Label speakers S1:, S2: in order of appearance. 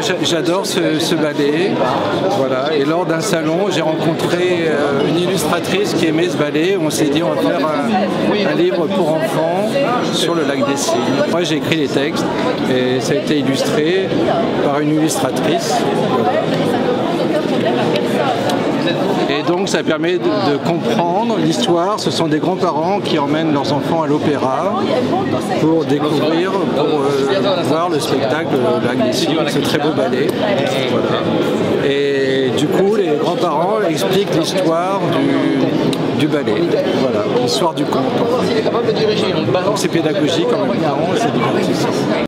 S1: j'adore ce ballet. Voilà. Et lors d'un salon, j'ai rencontré une illustratrice qui aimait ce ballet. On s'est dit on va faire un livre pour enfants sur le lac des Cygnes. Moi j'ai écrit les textes et ça a été illustré par une illustratrice. Voilà. Et donc ça permet de comprendre l'histoire. Ce sont des grands-parents qui emmènent leurs enfants à l'opéra pour découvrir, pour voir le spectacle Le Lac des Cygnes, ce très beau ballet. Voilà. Et du coup, les grands-parents expliquent l'histoire du ballet, voilà, l'histoire du conte. Donc c'est pédagogique en même temps, c'est divertissant.